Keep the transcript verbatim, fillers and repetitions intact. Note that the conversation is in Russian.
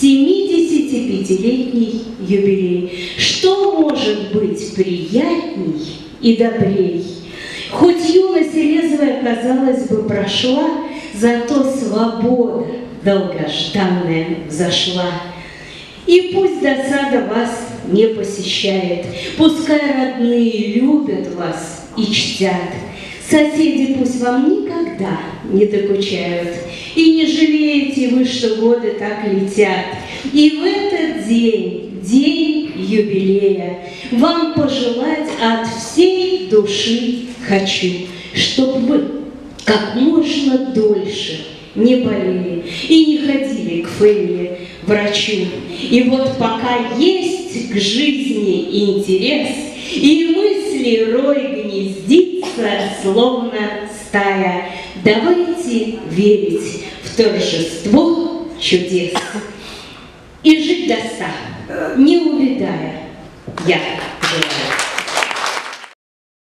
семидесятипятилетний юбилей. Что может быть приятней и добрей? Хоть юность резвая, казалось бы, прошла, зато свобода долгожданная взошла. И пусть досада вас не посещает, пускай родные любят вас и чтят, соседи пусть вам никогда не докучают, и не жалеете вы, что годы так летят. И в этот день, день юбилея, вам пожелать от всей души хочу, чтоб вы как можно дольше не болели и не ходили к Фене, врачу. И вот пока есть к жизни интерес, и мысли рой гнездится, словно стая, давайте верить в торжество чудес и жить до ста, не увядая, я желаю.